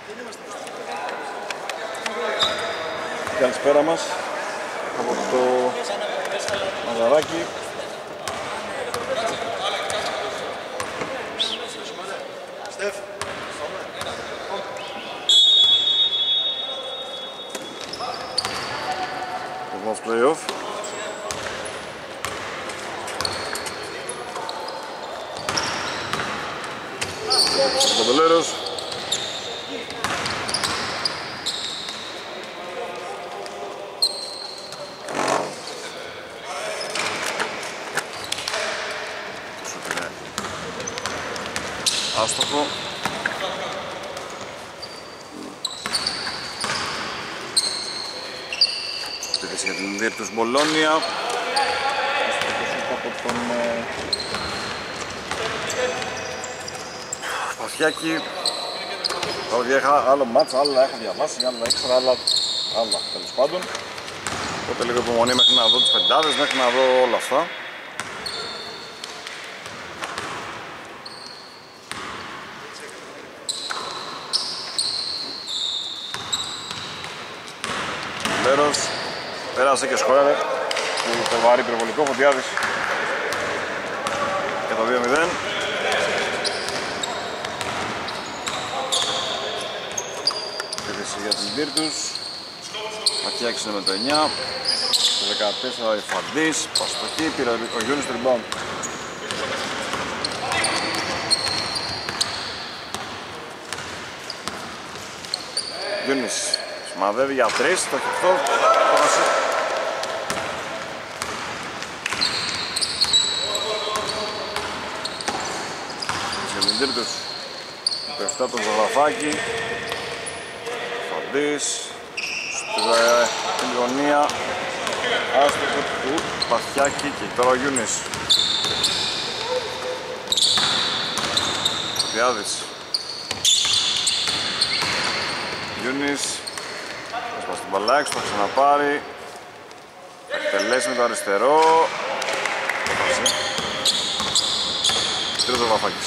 Καλησπέρα μας από το Μαζαράκι. Το play-off. Ο Παντελέρος. Άστοχο. Επίθεση για την Virtus Μπολόνια. Από τον Παθιάκη. Άλλο μάτς, άλλα έχω διαβάσει, άλλα έξερα, άλλα τέλος πάντων. Οπότε λίγο υπομονή μέχρι να δω τις πεντάδες, μέχρι να δω όλα αυτά. Πέρασε και σκόραρε το βαρύ υπερβολικό Φωτιάδης για το 2-0. Επίθεση για την Virtus. Ματιάκης είναι με το 9. Το 14 ο Ιφαντής. Παστοχή, πήρε ο Γιούνις το rebound. Γιούνις σημαδεύει για 3, το χειριστό. Virtus, το 7 τον Ζωγραφάκη, Φαντής, στην γωνία, άστοχο του Παθιάκη και τώρα ο Γιούνις. Διάδης. Γιούνις, θα σπάσει την μπαλάκι, θα ξαναπάρει, θα εκτελέσει με το αριστερό. Τρίτο Ζωγραφάκης.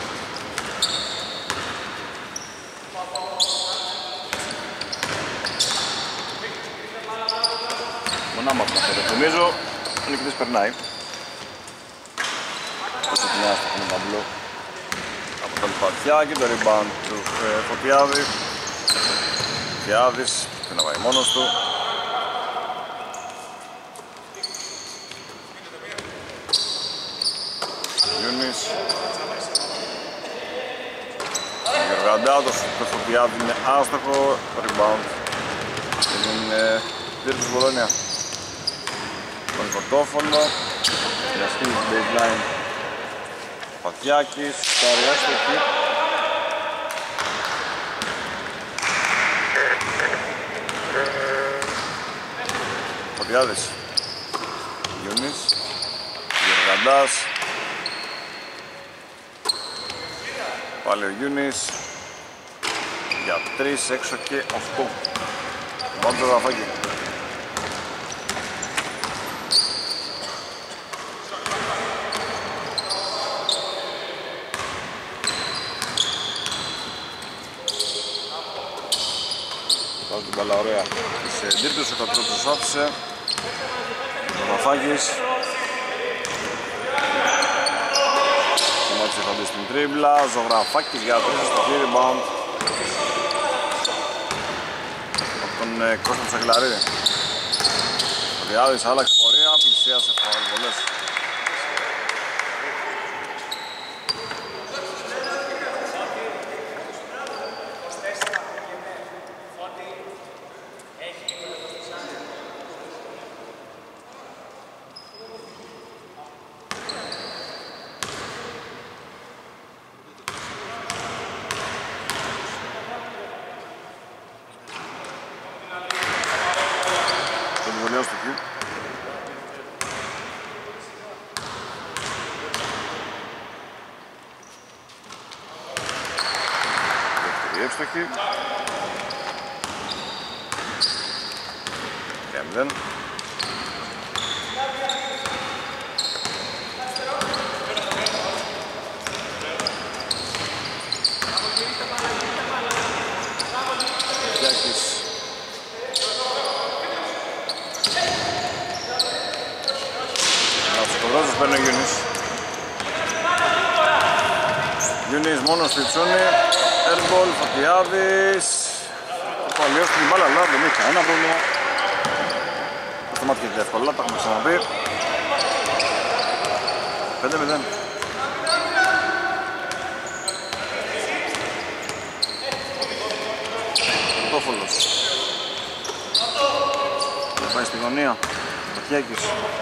Νομίζω ο νικητής περνάει. Όσο την άστοχο με ταμπλό από τον Παθιάκη, το rebound του Φωτιάδη. Φωτιάδης και να πάει μόνος του. Γιούνις. Γεωργαντά, το Φωτιάδη είναι άστοχο, το rebound και την Virtus Μπολόνια. Τον Κοτόφωνο, στην ασκή baseline Παθιάκης, στο αριάστοχη. Φωτιάδης, Γιούνις, Γεωργαντάς, πάλι ο Γιούνις, για 3, έξω και 8. Πάμε το Ζωγραφάκη. Την μπάλα ωραία της Virtus, ο Κατρός τους άφησε. Ζωγραφάκης. Σταμάτησε Φαντής στην τρίμπλα. Ζωγραφάκης για 3 στο rebound από τον Κώστα Τσαγκλαρίδη. Ο Διάδης άλλαξε πορεία, πλησίασε φαουλ-βολές. Εύστοχη. Κέμδεν. Βάζος παίρνει ο Γιούνις. Γιούνις μόνος στη τσούνη. Airball, Φωτιάδης. Το αλλιώς την μπάλα, αλλά δεν έχει κανένα πρόβλημα. Αυτό μάτι και εύκολα, τα έχουμε ξαναπεί. 5-0. Τόφολος. Πάει στη γωνία. Μαχιάκης.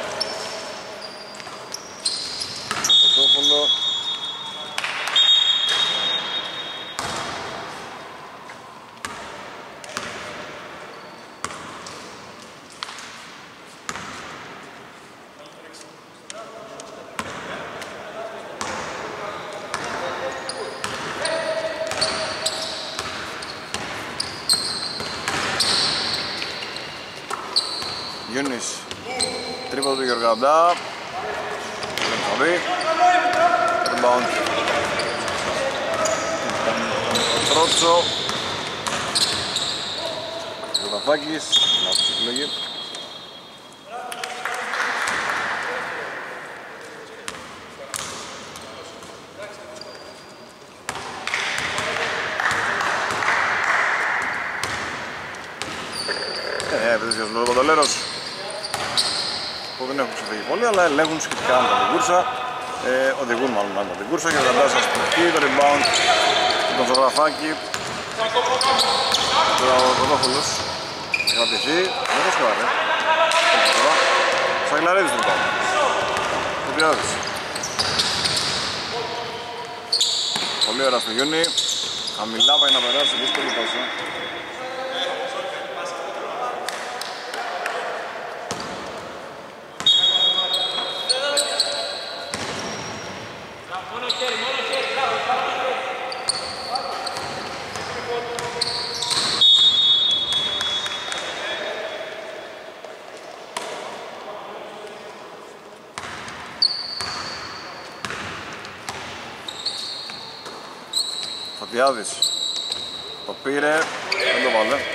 Τόφολο. Γιούνις, τρίποδο του Γεωργαντά. Δεν θα δει. Rebound. Τρότσο. Ζωγραφάκης, λάθος επιλογή. Επιδίσεις ο Λογοντολέρος που δεν έχουν ξεφύγει πολύ, αλλά ελέγχουν σχετικά με την κούρσα. Οδηγούν μάλλον με την κούρσα και ο Γαντάς σας πετυχεί το rebound και τον Ζωγραφάκη. Τώρα ο Κοντόφωλος θα κρατηθεί, δεν θα σκοράρει. Σαγκλαρίδης το rebound. Κουτιάδης. Πολύ ωραία στο Γιούνι. Χαμηλά πάει να περάσει, δύσκολη πάσα. Φωτιάδης το πήρε, δεν το βάλε.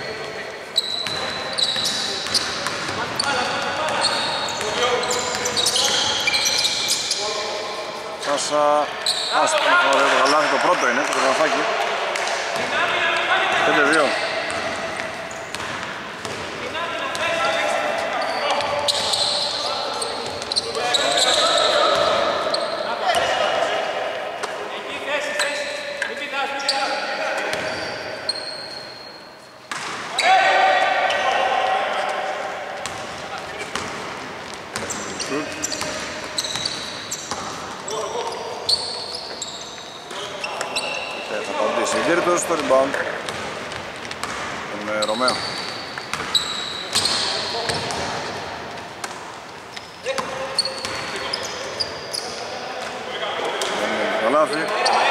Πάσα, άστο, το καλάθι το πρώτο είναι, το Ζωγραφάκι. 5-2. Γύρτος στο rebound τον Ρωμαίο. Το λάθη.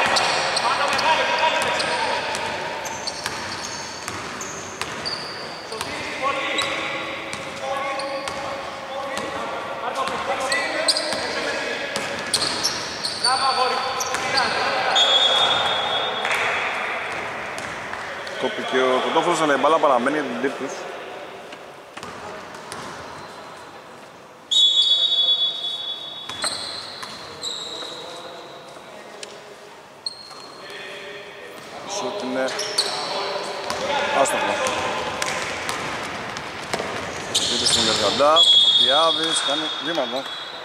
Κόπηκε ο Κοντόφωλος, αλλά η μπάλα παραμένει για την Τύρτους. Σούτ είναι άστοχο. Δείτε στην Γεργαντά, ο Πιάδης κάνει βήματα.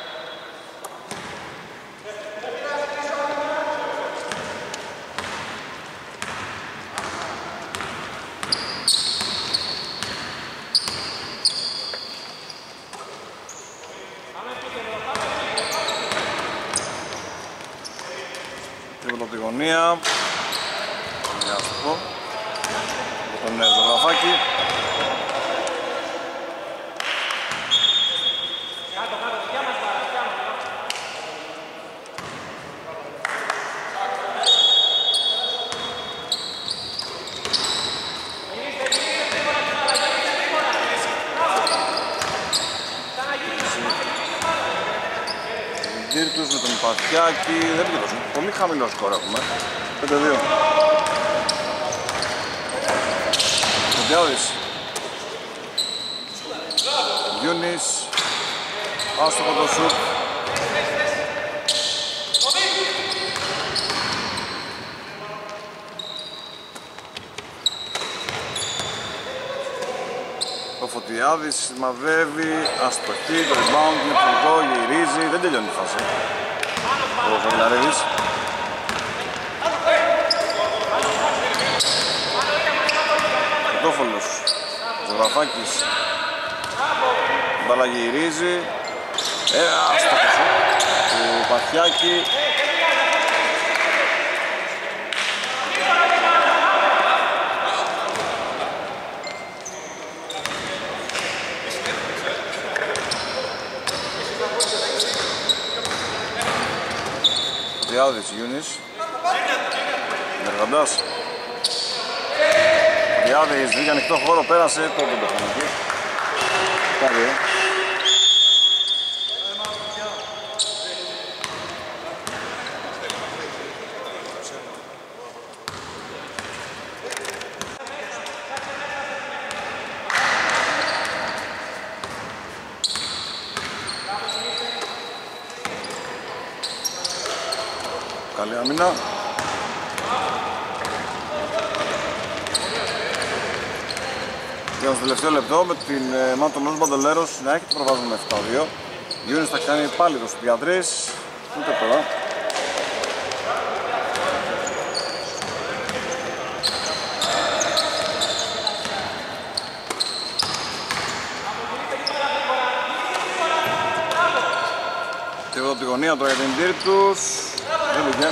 Τρίποντο από τη γωνία. Για άστοχο. Τον Ζωγραφάκη. Τύρτους με τον Παθιάκη, δεν πληρώσουν. Πολύ χαμηλό σκορ έχουμε. 5-2. Φωτιάδης. Γιούνις. Άστοχο το σουτ. Φωτιάδης μαδεύει, αστοχή, το rebound είναι ψηλικό, γυρίζει, δεν τελειώνει η φάση. Ο Φαγκλαρίδης. Κοντόφωλος, Ζωγραφάκης, μπάλα γυρίζει, άστοχος του Παθιάκη. Φωτιάδης, Γιούνις, Μεργαντάς. Φωτιάδης, βρήκε ανοιχτό χώρο, πέρασε, το πεντοχανάκι. Πάλι, καλή άμυνα. Και στο τελευταίο λεπτό με την Μάτων Μπαντολέρος να έχει το προβάδισμα με 7-2. Γιούνις θα κάνει πάλι το στους 3, ούτε τώρα. Και εδώ τη γωνία τώρα για την Τύρτους. Δεν μπήκε.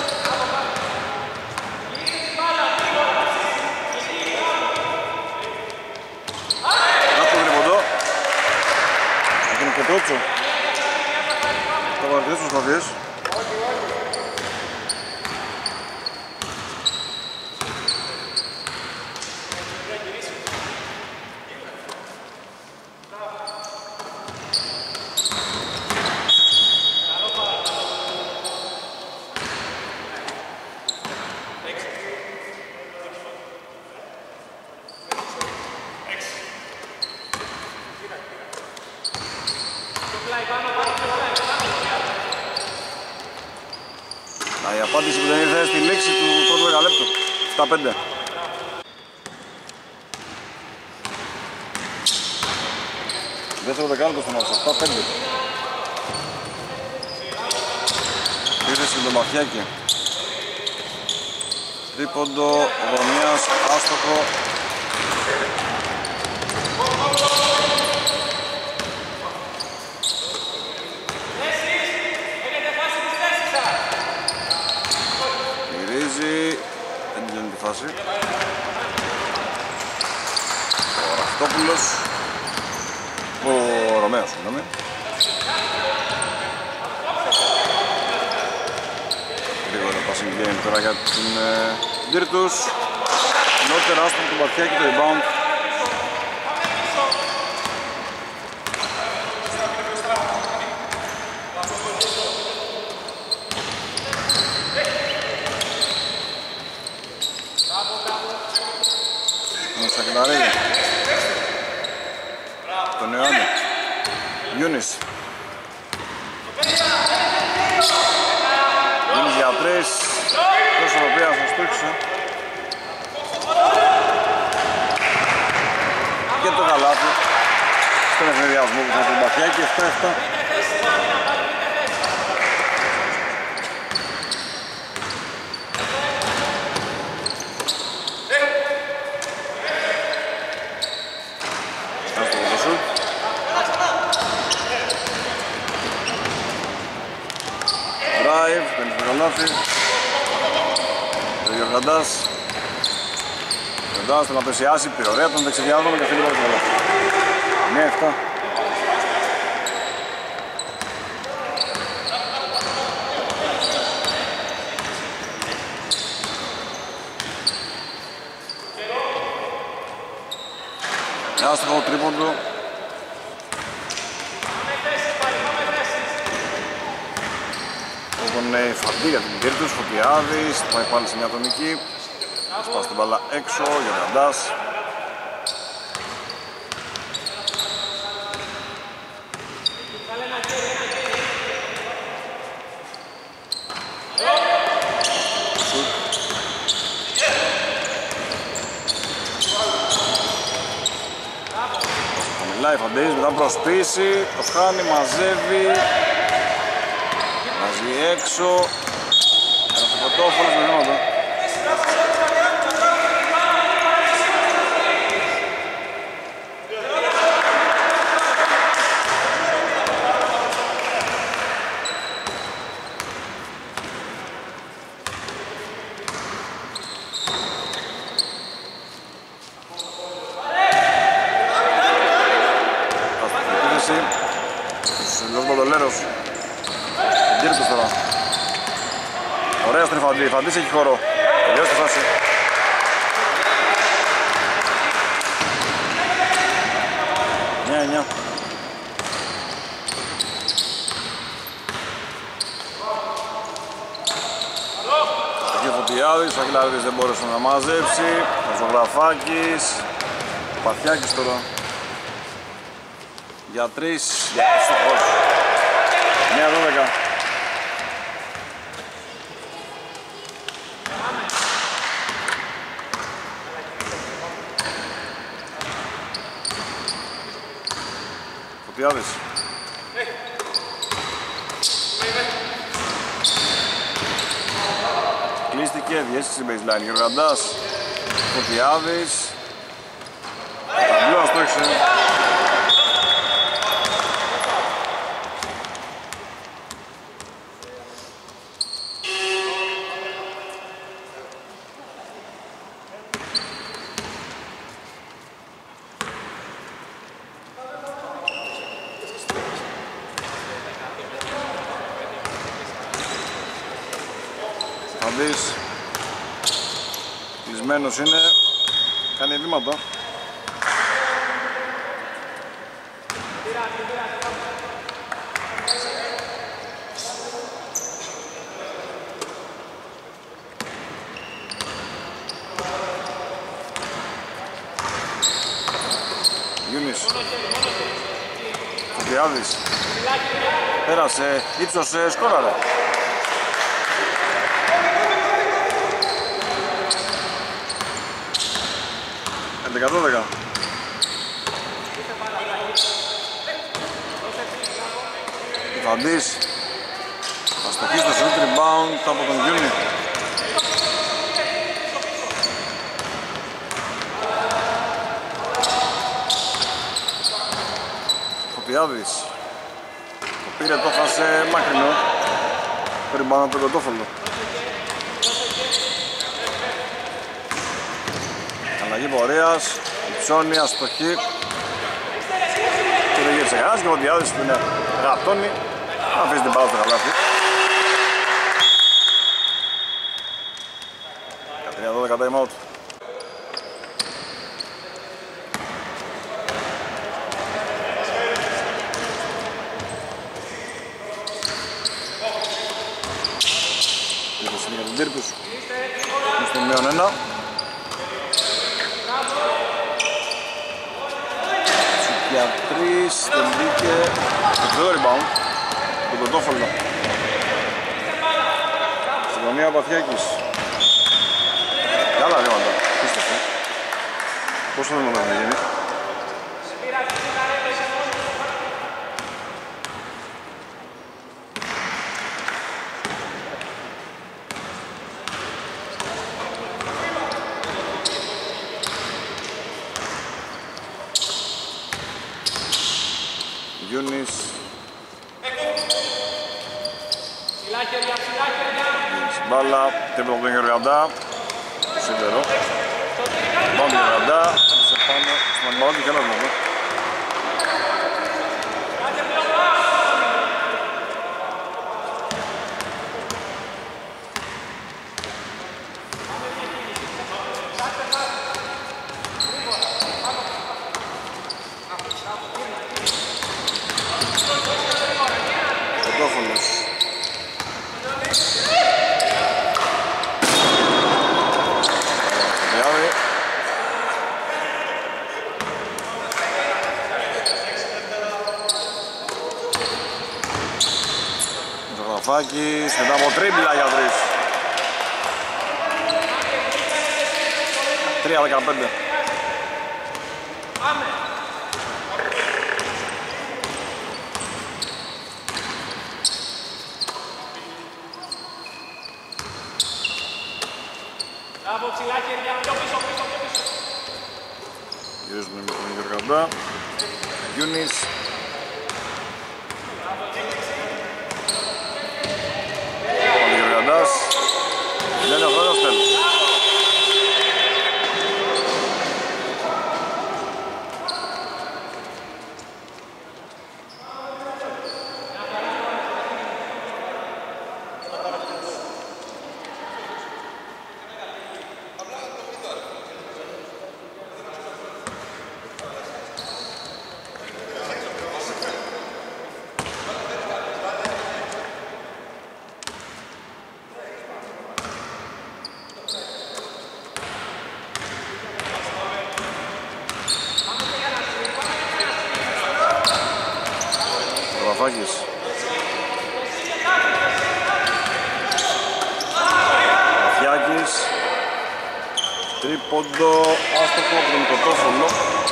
Να το γρυποντό. Εκείνο και τότσο. Θα παρατηρήσεις προσπαθείς. Η απάντηση που δεν ήρθε στη λήξη του πρώτου δεκαλέπτου. 7-5. Δεύτερο δεκάλεπτο στο μάτς. 7-5. Ήρθε με τον Μαφιάκη. Τρίποντο, γωνίας, άστοχο. Δεν τελειώνει τη φάση. Ο Ραυτόπουλος. Ο Ρωμαίος, συγγνώμη. Γρήγορο passing game τώρα για την Virtus. Νότερα άστον του Μπαθιάκη το rebound. Σακελαρίδη. Τον Ιωάννη. Γιούνις. Γιούνις για 3. Τόσο ο οποίος θα στούξε. Και το καλάθι. Στον ευνηδιασμό που θα τον Μπαθιάκη. 7-7. Παίρνει στο καλάθι. Ο Γιωργαντάς. Ο Γιωργαντάς θέλει να πλησιάσει, πήρε ωραία τον δεξιδιάδρομο και αφήνει πάρα το καλάθι. 9-7. Άστοχο τρίποντο. Είναι φαντή για την Virtus, Φωτιάδης, πάει πάλι σε μια ατομική. Σπάσει την μπάλα έξω, Γιωργαντάς. Χαμηλά η Φαντής μετά προσπίση, το χάνει, μαζεύει. Βάζει έξω. Ένα Πρωτόφωλος με βήματα. Ωραία στον Φαντή, Φαντής έχει χώρο. Τελειώσει τη φάση. Νιά. Εκεί ο Φωτιάδης, ο Αγγελαρίδης δεν μπόρεσε να μαζέψει. Ο Ζωγραφάκης, ο Παθιάκης τώρα. Για 3, για στοχός. 9-12. Φωτιάδης. Κλείστηκε, διέστηση στην baseline. Γεωργαντάς, Φωτιάδης. Ταμπλό αστόχησε. Κλεισμένος είναι, κάνει βήματα. Γιούνις, Φωτιάδης, πέρασε, ύψωσε, σκόραρε. 11-12. Φαντής θα στοχίσει το shoot rebound από τον Γιούνι. Φωτιάδης το πήρε, το χάσε μακρινό. Το rebound από τον Πρωτόφωλο. Αλλαγή πορείας, υψώνει, αστοχή. Και δεν γύρισε κανένας και ο Φωτιάδης που είναι γατώνει. Αφήσει την μπάλα στο καλάθι. 13-12 time out. Ήρθε για τον Τύρκους. Είναι στο μείον 1. Για 3, δεν μπήκε. Το rebound του Πρωτόφωλο. Στην γωνία ο Παθιάκης. Καλά βήματα, πίστευτο. Πόσο δεν μπορεί να γίνει. Γιούνις. Μπάλα, τέπλο από τον Γεωργαντά. Σίδερο. Πάμε τον Γεωργαντά. Σε πάνω, στον αντιπαλό του Κέλας εδώ. Πρωτόφωλος. Ζωγραφάκης, μετά από τρίμπλα για 3. 3-15. Γυρίζουμε με τον Γεωργαντά. Γιούνις. Ο Γεωργαντάς. Λένε ο χρόνος τέλος. Βαγγής. Αφιάκης. Τρίποντο, άστοχο από τον Κοτόφωλο.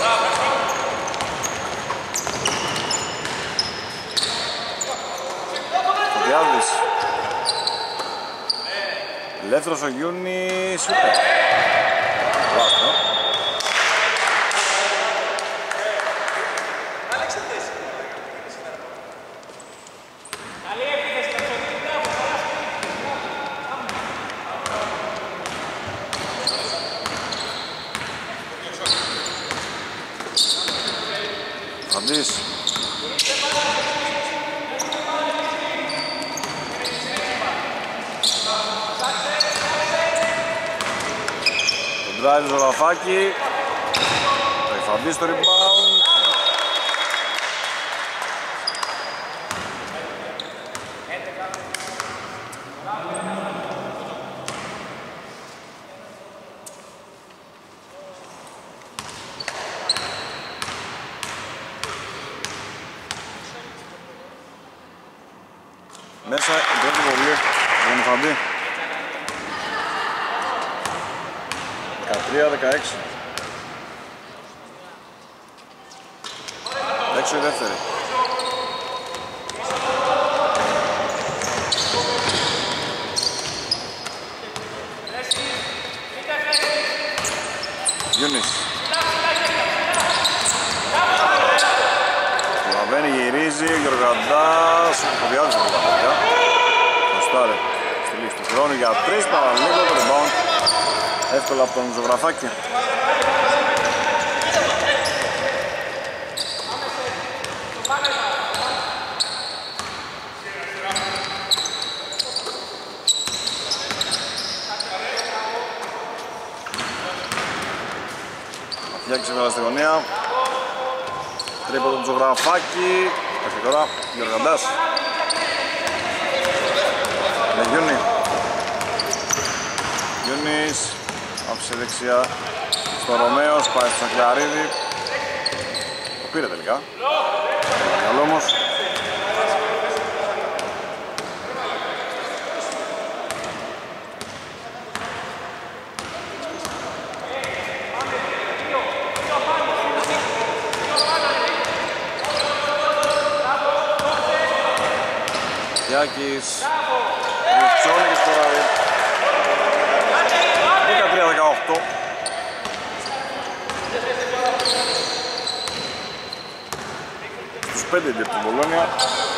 Φωτιάδης. Ελεύθερος ο Γιούνις. Λάστο. Αντής. Το drive του Ζωγραφάκη. Το Ιφαντής στο rebound. Μέσα η πρώτη βολή τον Ιφαντή. 13-16. Έξω η δεύτερη. Γιούνις. Λαβαίνει, γυρίζει, ο Γεωργαντάς. Ο Διάδης από τα παιδιά. Κοστάρε στη λήξη του χρόνου για 3, παραλίγο το rebound. Εύκολα από τον Ζωγραφάκη. Αφιάκη σήμερα στη γωνία. Τρίποντο τον Ζωγραφάκη. Αυτή τώρα Γεωργαντάς. Με Γιούνι. Γιούνις. Άφησε δεξιά στο Ρωμαίος, πάει στο Σακλιαρίδη. Το πήρε τελικά. Καλό όμως. Γιάκης. Ριτσόνι και σκοράρει. 13-18. Στους 5 για την Μπολόνια.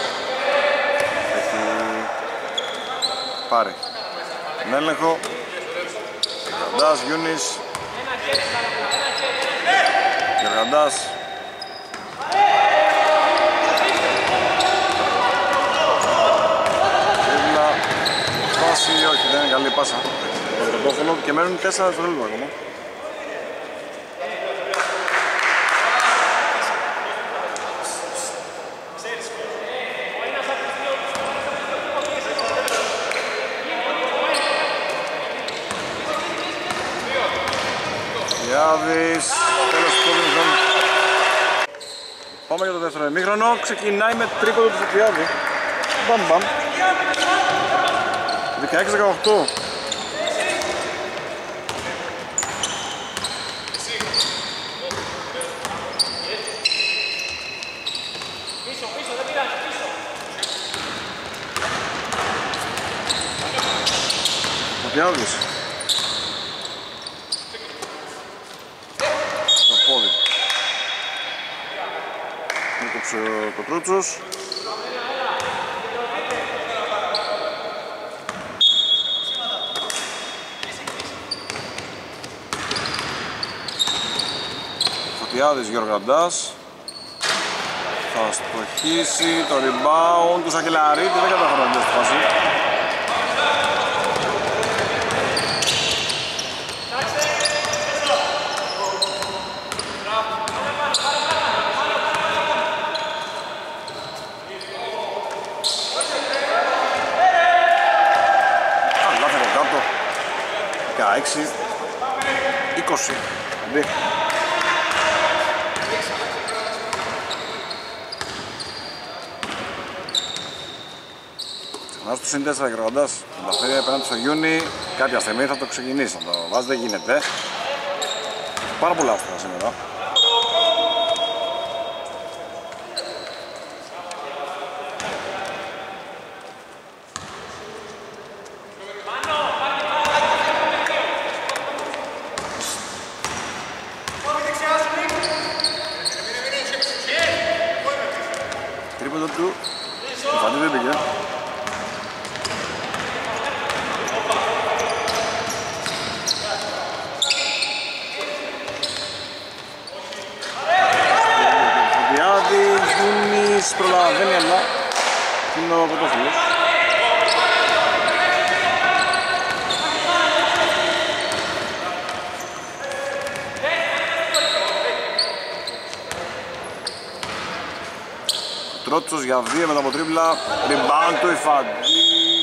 Έχει πάρει τον έλεγχο. Γεωργαντάς, Γιούνις. Γεωργαντάς. Όχι, δεν είναι καλή πάσα. Το Κοτόφωλο και μένουν 4 δευτερόλεπτα ακόμα. Διάδης, τέλος του πρώτου ημίχρονου. Πάμε για το δεύτερο ημίχρονο. Ξεκινάει με τρίποντο του Φωτιάδη. Μπαμ μπαμ. 16-18. Φωτιάδης. πόδι. Έκοψε ο Κοτρούτσος. Φωτιάδης Γιώργο Αντάς. Θα στοχίσει το rebound του Σακελαρίτη, δεν κατάφερε να στη φάση. Λάθη από κάτω. 16-20. Ξανά στο συν 4 Γρηγοντάς, την παθαίνει απέναντι στο Γιούνι, κάποια στιγμή θα το ξεκινήσει, να το βάζει, δεν γίνεται. Πάρα πολλά άστρα σήμερα. Τρίποντο του, το Φαντή δεν πήγε. Προλαβαίνει αλλά είναι ο Κοτόφυλλος. Τρότσος για 2 μετά από τρίπλα. Rebound του Ιφαντή.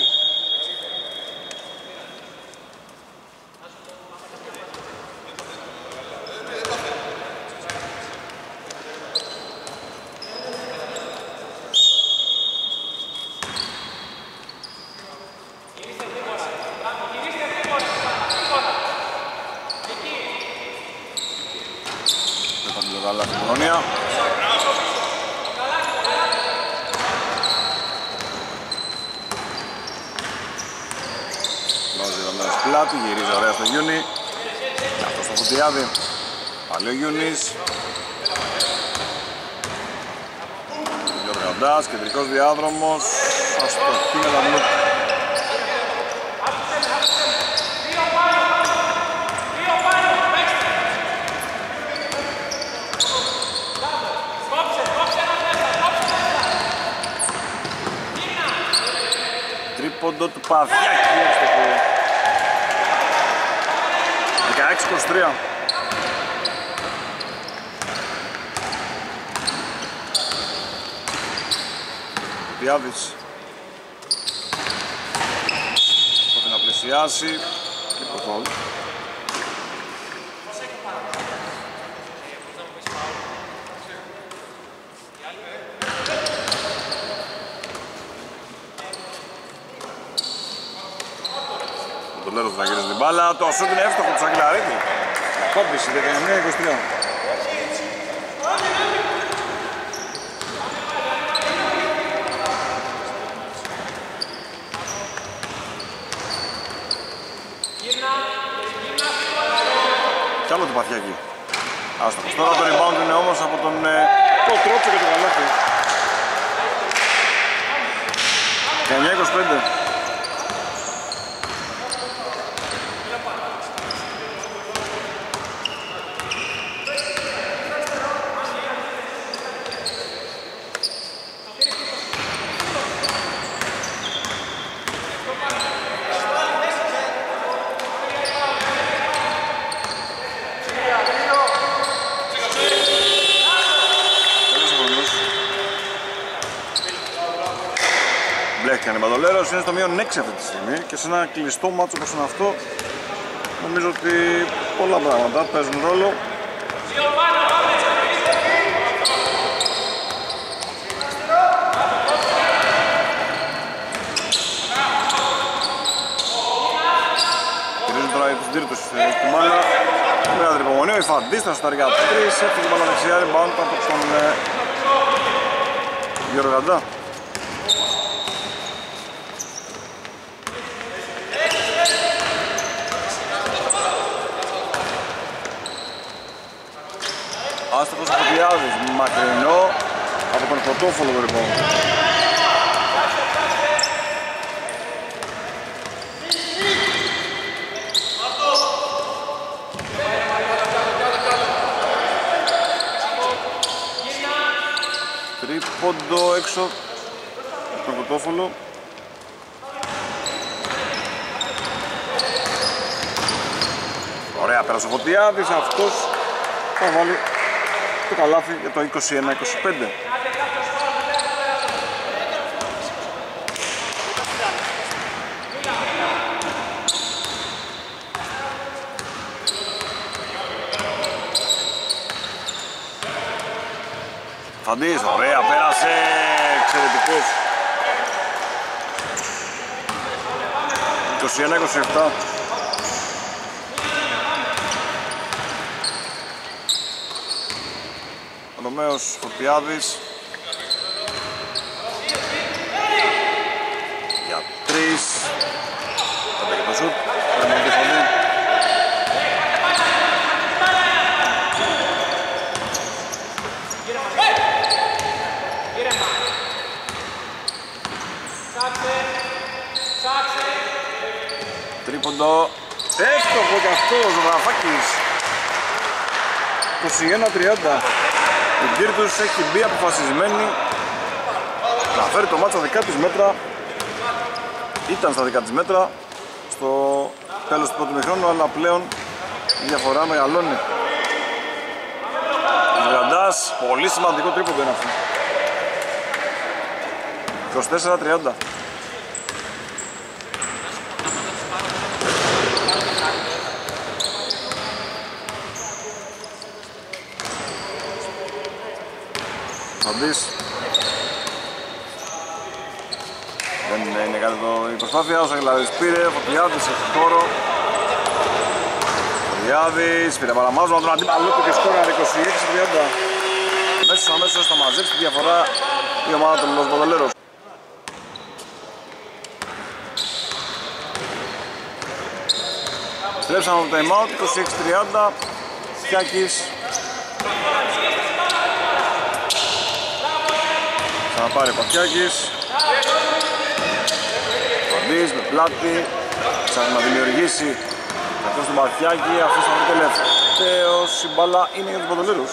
Πλάτη, γυρίζει ωραία στο Γιούνι. Αυτό στο Φωτιάδη. Πάλι ο Γιούνις. Γιώργο Αντάς, κεντρικός διάδρομος. Αστοχή με τα μπλοκ. Τρίποντο του Παδιάκη. 16-23. Διάδης. Πρέπει να πλησιάσει. Και το φάουλ. Το Λέρος θα γυρίσει την μπάλα, το σούτ είναι εύστοχο του Σαγκλαρίτη. Κόμπηση 19-23. Κι άλλο του Παθιάκη. Άστοχος. Τώρα το rebound είναι όμως από τον Τρότσο και τον Καλάθι. 19-25. Μπλέχτηκαν οι Μπατολέρος, είναι στο μείον 6 αυτή τη στιγμή και σε ένα κλειστό μάτσο όπως είναι αυτό νομίζω ότι πολλά πράγματα παίζουν ρόλο. Κυρίζουν τώρα τους τρίτους στην μπάλα. Μεγάλη υπομονή, ο Ιφαντής στα σουτάρια 3, έφυγε την μπάλα δεξιά, rebound από τον Γιώργο Αντά. Άστοχος ο Φωτιάδης, μακρινό από τον Κοτόφωλο το λοιπόν. Τρίποντο έξω από τον Κοτόφωλο. Ωραία, πέρασε ο Φωτιάδης, αυτός θα βάλει το καλάθι για το 21-25. Φαντής, ωραία, πέρασε, εξαιρετικός. 21-27. Ο Ρωμαίος Φωτιάδης για 3. Πάντα και το σουτ, ρεμοντή φωνή. Τρίποντο, εύστοχο και αυτό ο Ζωγραφάκης. 21-30. Η Virtus έχει μπει αποφασισμένη να φέρει το μάτς στα δικά της μέτρα. Ήταν στα δικά της μέτρα στο τέλος του πρώτου μηχρόνου, αλλά πλέον η διαφορά μεγαλώνει. Γραντάς, πολύ σημαντικό τρίποντο είναι αυτό. 24-30. Φαντής. Δεν είναι κάτι η προσπάθεια, ο Σαγγελαρής πήρε, Φωτιάδης έχει χώρο. Φωτιάδης πήρε παραμάζωμα τον αντίπαλο του και σκόραρε 26-30. Μέσως αμέσως θα μαζέψει τη διαφορά η ομάδα των Λος Μπατολέρος. Στρέψαμε από το time out, 26-30. Φιάκης. Θα πάρει ο Παφιάκης. Φαντής με πλάτη. Ψάχνει να δημιουργήσει αυτός τον Παφιάκη. Αυτός θα βρει τελευταίος. Η μπάλα είναι για τους Μπατολέρους.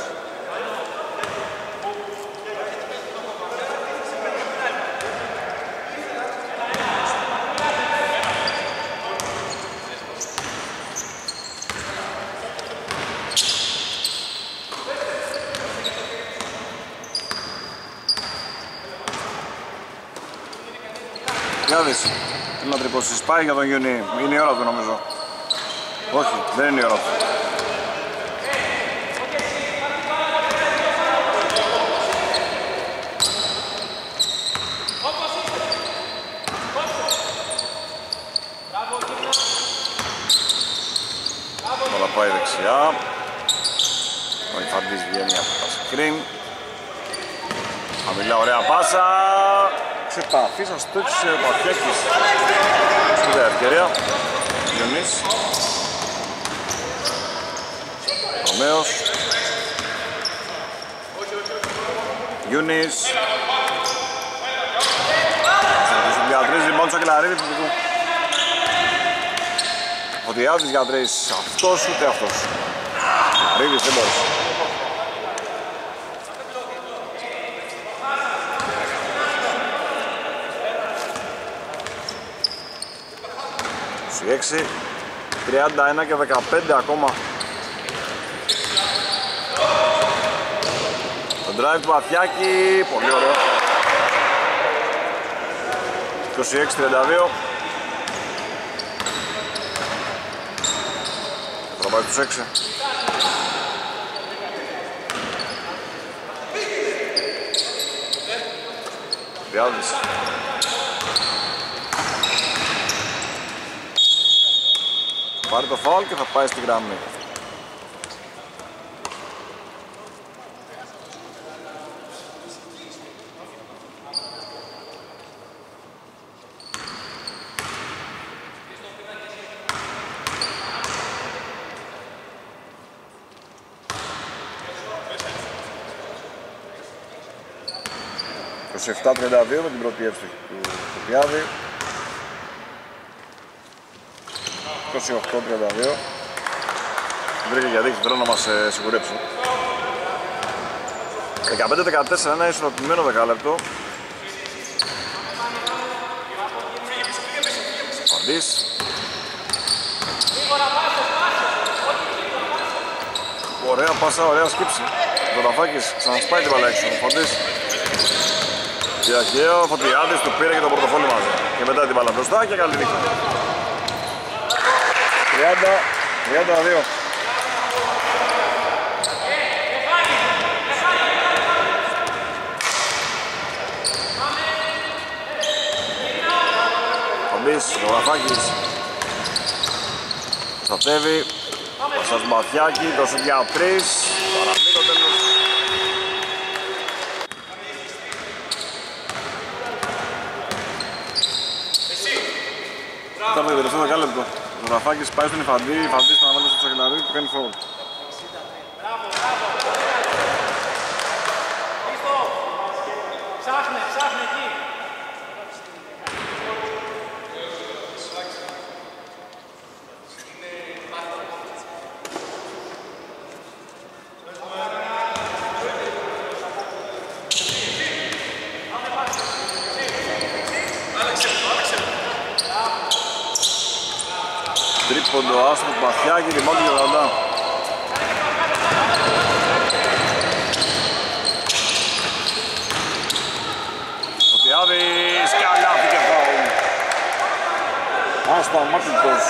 Θέλει να τρυπώσεις, πάει για τον Γιουνί, είναι η ώρα του νομίζω. Όχι, δεν είναι η ώρα του. Τώρα πάει δεξιά. Ο Ιφαντής βγαίνει από τα σκριν. Χαμηλά, ωραία πάσα. Σε επαφή σας το έξισε ο Παφιάκης. Σπουδαία ευκαιρία. Γιονής. Ρωμαίος. Γιούνις. Για τρεις, λοιπόν, στο Κελαρίδη. Φωτιάδης για τρεις. Αυτός ούτε αυτός. Κελαρίδης δεν μπορούσε. 26, 31 και 15 ακόμα. Το drive του Παφιάκη, πολύ ωραίο. 26-32. Θα πάει τους 6. Διάδυση. Πάρει το φάουλ και θα πάει στη γραμμή. 27-32 με την πρώτη εύστοχη του Πιάδη. 28-32. Βρήκε για δείξη τρόπο να μας σιγουρέψει. 15-14, ένα ισορροπημένο δεκάλεπτο. Φαντής. Ωραία πάσα, ωραία σκύψη. Ο Δαφάκης ξανασπάει την μπάλα έξω. Φαντής. Διαχαίο, Φωτιάδης του πήρε και το πορτοφόλι μαζί. Και μετά την μπάλα μπροστά και καλή νύχτα. 30-32. Φαντής, ο Δαφάκης. Προστατεύει. Πασάς Μπαθιάκη, το σουτ για 3. Παραμείνει το τέλος. Ήταν το τελευταίο δεκάλεπτο. Ο Ραφάκης πάει στον Ιφαντή, Ιφαντής να βάλει στο Τσακελαρί και κάνει φόβο. Ψάχνε εκεί. Τρίποντο άστρο του Μπαθιάκη, ρημόντου και Ραντά. Φωτιάδης, καλάθι και φάουλ. Ασταμάτητος.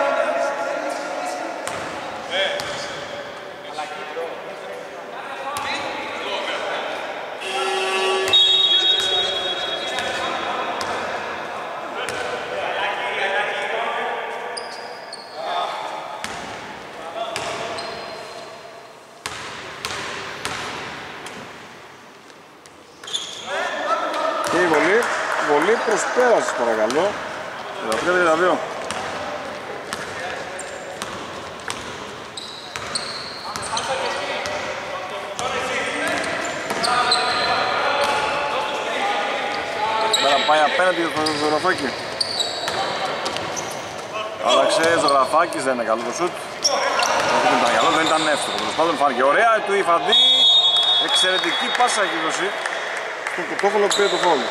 Και η βολή προσπέρασης παρακαλώ. 13-32. Τώρα πάει απέναντι στο Ζωγραφάκη. Άλλαξε, Ζωγραφάκης, δεν είναι καλό το σουτ. Δεν ήταν καλό, δεν ήταν εύστοχο. Τέλος πάντων φάνηκε ωραία του Ιφαντή. Εξαιρετική πάσα έχει δώσει. Το κοτόφωλο πήρε το φάουλ.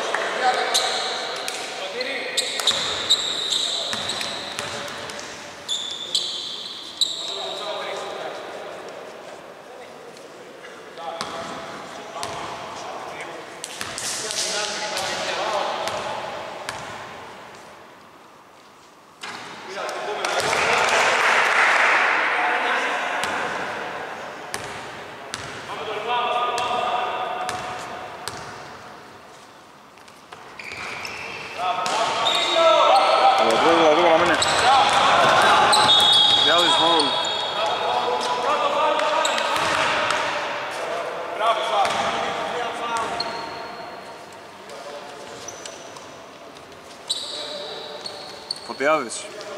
Φωτιάδης.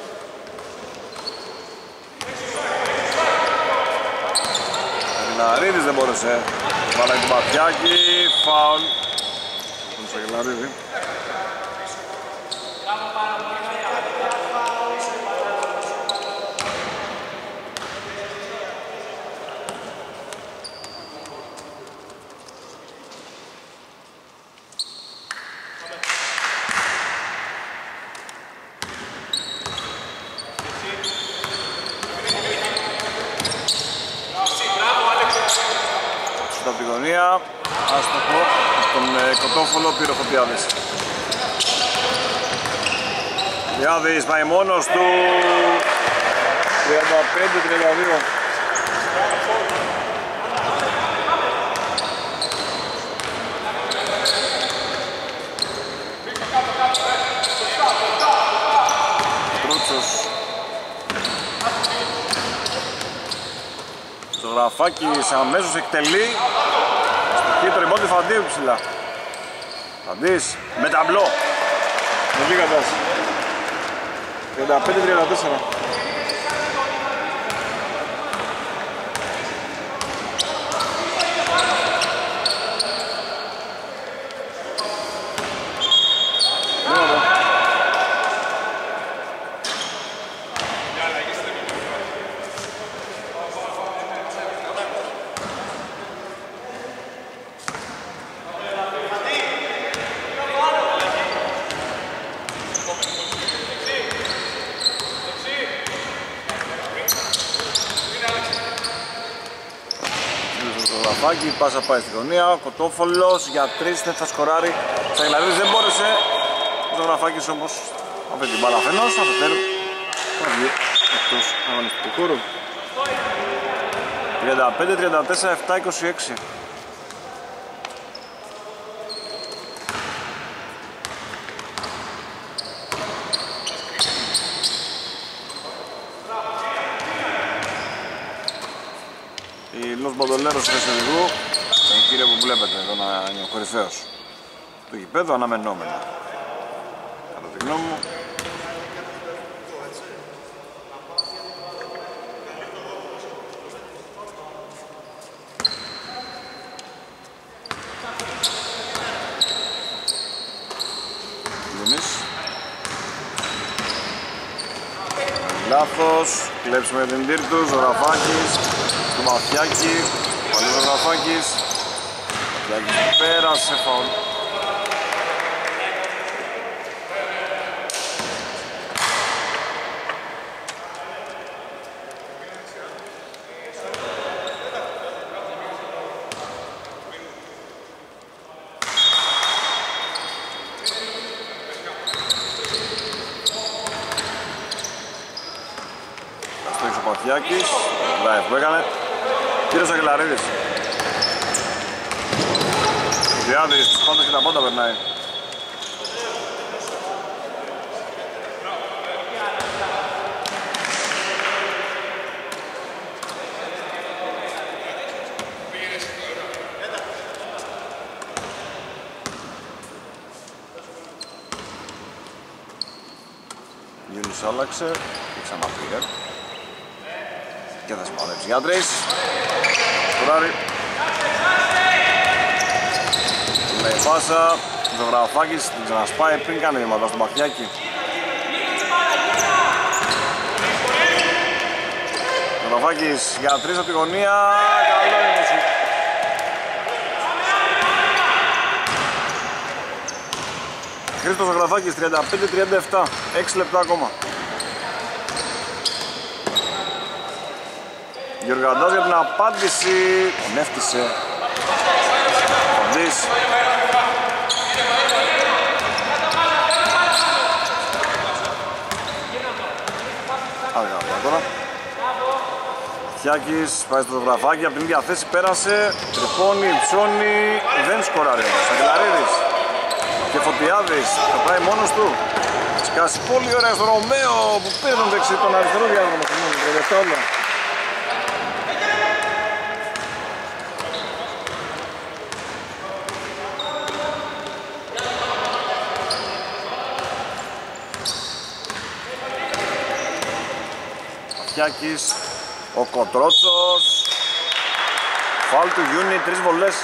Σαγελαρίδης δεν μπόρεσε. Βάλάει την Μπαθιάκη, φάουλ. Τον Σαγελαρίδη. Από τη γωνία, άστοχο, τον κοτόφωλο πήρε ο Φωτιάδης. Φωτιάδης πάει μόνος του, 35-32. Τρούτσος. Το Γραφάκης αμέσως εκτελεί. Και το ριμπόντι Φαντίου ψηλά. Φαντής με ταμπλό. Με λίγα τάση. 35-34. Ζωγραφάκη, η πάσα πάει στη γωνία, ο Κοτόφωλος για 3 δεν θα σκοράρει. Σαγκλαρίδης δεν μπόρεσε, ο Ζωγραφάκης όμως αφήνει την μπάλα αφενός, αφετέρου θα βγει εκτός αγωνιστικού χώρου. 35-34, 7-26. Los Μποντολέρος του Θεσσαλονικού, τον κύριο που βλέπετε εδώ να είναι ο κορυφαίος του γηπέδου, αναμενόμενα κατά τη γνώμη μου. Λουνής. Λάθος, κλέψουμε για την Τύρτου, Ζωγραφάκης. Το Μαθιάκη, πάλι ο Ζωγραφάκης. Μαθιάκης πέρασε, φαουλ. Αστόχησε ο Μαθιάκης, live που έκανε. Κύριος Αγγελαρίδης. Ο Διάδης, τους πάντα και τα πάντα περνάει. Γιούλης άλλαξε και ξαναπήγε. Και θα συμμετέψει για τρεις. Σκοράρει. Λέει πάσα. Ζωγραφάκης την ξανασπάει πριν κάνει βήματα στο Μαχιάκι. Ζωγραφάκης για τρεις από τη γωνία. Καλό είναι το σουτ. Χρήστος Ζωγραφάκης 35-37. 6 λεπτά ακόμα. Γεωργαντάς για την απάντηση, τον έφτισε. Φαντής. Άργα τώρα. Μαθιάκης πάει στο Ζωγραφάκι, από την ίδια θέση πέρασε. Τρυπώνει, ψώνει, δεν σκοράρει όμως. Αγγελαρίδης και Φωτιάδης, θα πάει μόνος του. Σκάσει πολύ ωραία στο Ρωμαίο που πήρε τον δεξί, τον αριστερό διάδρομο. 37 όλα. Μαθιάκης, ο Κοτρότσος, φάουλ του Γιούνι, 3 βολές.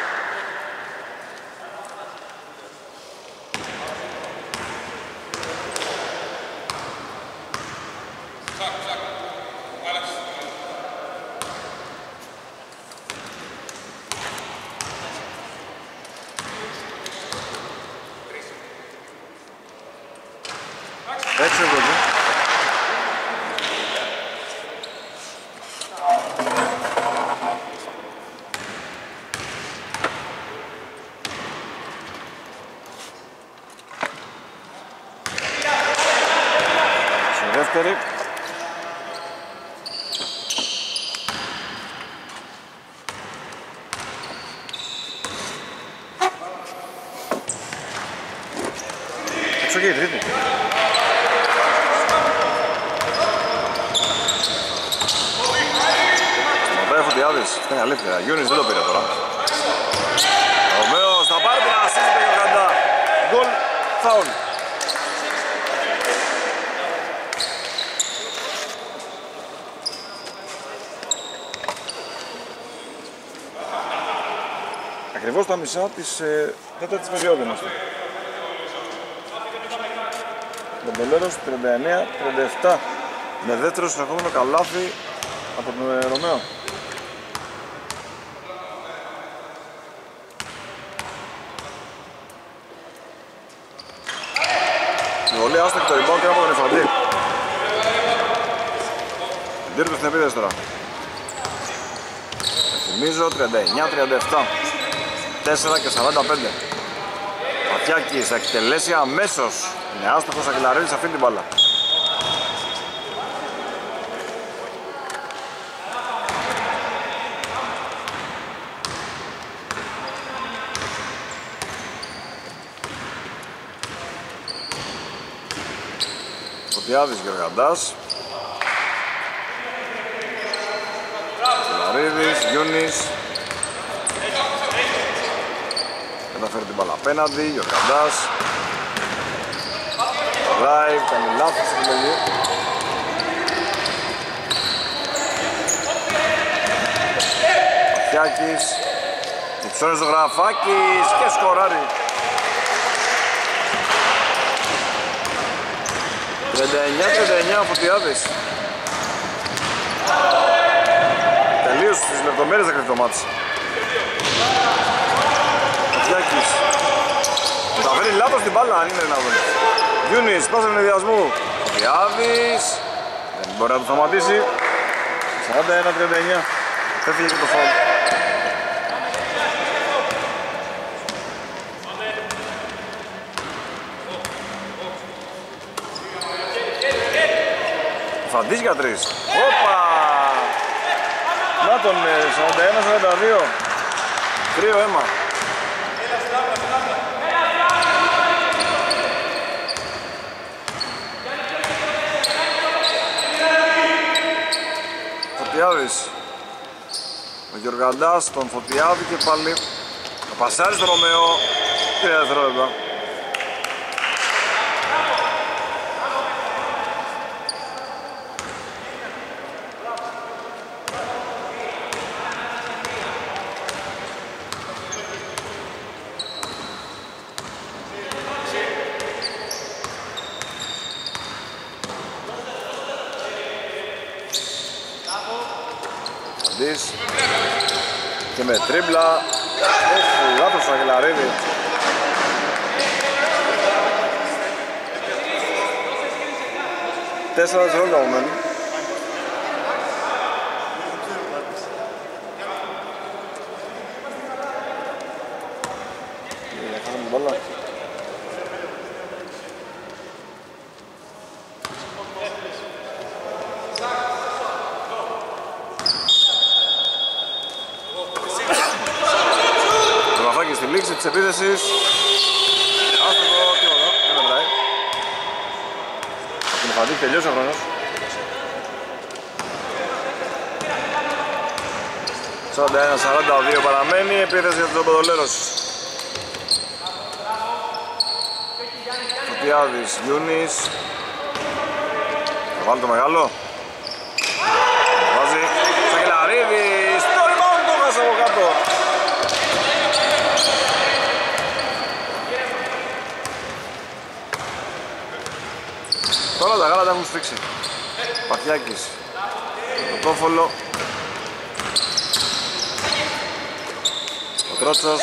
Έτσι εδώ. Δεύτερη. Έξω και η τρίτη. Πατάει Φωτιάδης, αυτό είναι αλήθεια. Γιούνις δεν το πήρε τώρα. Ρωμαίος θα πάρει την ασίστ του Γεωργαντά. Γκολ, φάουλ. Ακριβώς τα μισά της τέταρτης περίοδου είμαστε. Μποντολέρος 39-37 με δεύτερο συνεχόμενο καλάθι από τον Ρωμαίο. Η βολή άστοχη το rebound και από τον Εφαντή. Εντύρτος στην επίδεση τώρα. νομίζω 39-37. 4 και 45. Πατιάκης θα εκτελέσει αμέσως. Είναι άστοχος Αγγελαρίδης σε αυτή την μπάλα. Φωτιάδης Γεωργαντάς. Αγγελαρίδης, Γιούνις. Καταφέρει την μπάλα απέναντι, Γεωργαντάς. Live, κάνει λάθος στην επιλογή. Πατιάκης. Υψώνει στο Γραφάκης και σκοράρει. 39-39 ο Φωτιάδης. Τελείως στις λεπτομέρειες θα κρυφτεί το μάτς. Πατιάκης. Θα φέρει λάθος την μπάλα αν είναι δυνατόν. Γιούνις, πάσα ενδιασμού. Φωτιάδης. Δεν μπορεί να το σταματήσει. 41-39. Έφυγε και το φάουλ. Φαντής για 3. Όπα! Να τον 41-42. Κρύο αίμα. Φωτιάδης. Ο Γεωργαντάς, τον Φωτιάδη και πάλι. Το πασάρι στο Ρωμαίο. 3 δευτερόλεπτα. Και με τρίμπλα, λάθος ο Αγγελαρίδη. Τέσσερα δευτερόλεπτα μου μένει. Της επίθεσης. Άστοχο και όλα, δεν μετράει. Από την Φαντή τελειώσει ο χρόνος. 41-42 παραμένει, επίθεση για τους Οπεδολέρος. Φωτιάδης, Γιούνις. Θα βάλει το μεγάλο. Βάζει Σαγγελαρίδης, το rebound το χάσε από κάτω. Τώρα τα γάλα τα έχουν σφίξει. Πατιάκης. Το Τόφολο. Ο Τρότσος.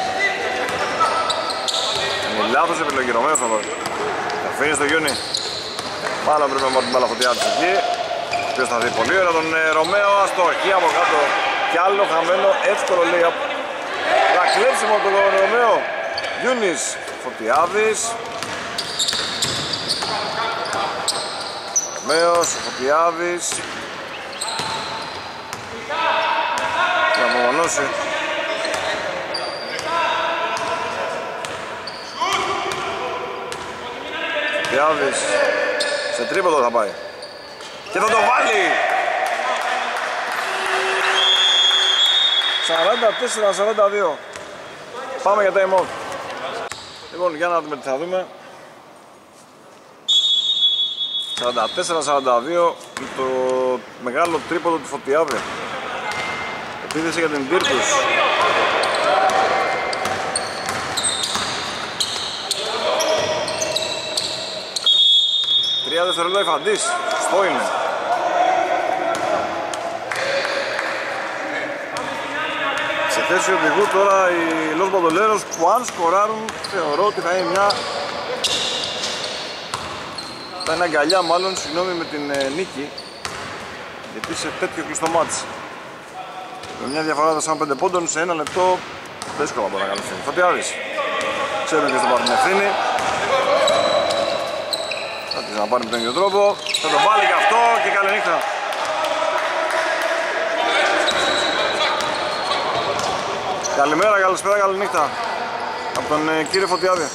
Είναι λάθος επιλογή, Ρωμαίος θα δώσει. Θα αφήνει στο Γιούνι. Μάλλον πρέπει να πάρει την μπάλα Φωτιάδης εκεί. Ο οποίος θα δει πολύ ωραία τον Ρωμαίο. Αστοχή από κάτω. Κι άλλο χαμένο, εύκολο λέει. Θα κλέψιμο τον Ρωμαίο. Γιούνις. Φωτιάδης. Ρωμαίος, ο Φωτιάδης. Θα απομονώσει. Φωτιάδης. Σε τρίποδο θα πάει. Και θα το βάλει. 44-42. Πάμε για time out. Λοιπόν, για να δούμε τι θα δούμε. 44-42 με το μεγάλο τρίποδο του Φωτιάδη. Επίθεση για την Virtus. Τρία δευτερόλεπτα η Φαντής. Στο είναι. Σε θέση οδηγού τώρα οι Los Bandoleros που αν σκοράρουν θεωρώ ότι θα είναι μια... Θα είναι αγκαλιά μάλλον, συγγνώμη, με την νίκη, γιατί σε τέτοιο κλειστό μάτς. Με μια διαφορά των 5 πόντων σε 1 λεπτό δύσκολα μπορεί να καλυφθεί. Φωτιάδης. Ξέρουμε και στον πάρει την ευθύνη. Θα τη να πάρει με τον ίδιο τρόπο. Θα το βάλει και αυτό και καλή νύχτα. Καλημέρα, καλησπέρα, καλή νύχτα. Από τον κύριο Φωτιάδη.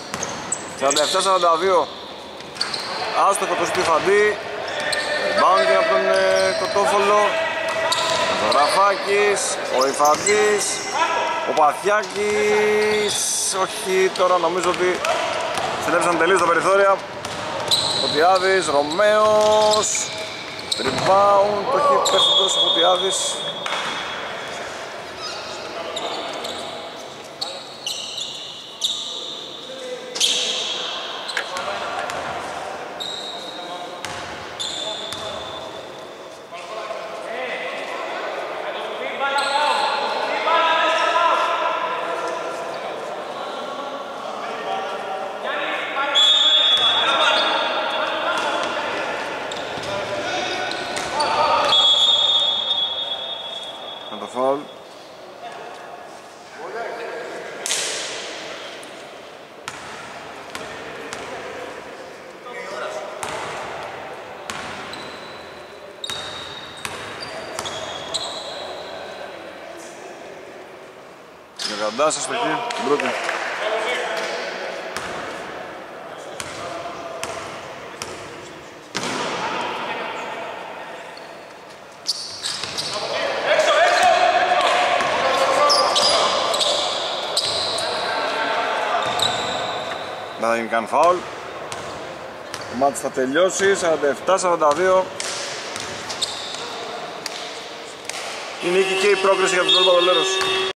47-42. Άστοχο το Στιφαντή. Rebound από τον Κοτόφωλο. Ο Ραφάκης, ο Ιφαντής, ο Παθιάκης. Όχι, τώρα νομίζω ότι στελέψαν τελείως τα περιθώρια. Φωτιάδης, Ρωμαίος. Rebound, το έχει πέσει τόσο ο Φωτιάδης. Γαντάσας στο εκεί, την πρώτη. Δεν θα γίνει καν φάουλ. Το μάτς θα τελειώσει, 47-42. Η νίκη και η πρόκριση για τον Τόλπα Δολέρος.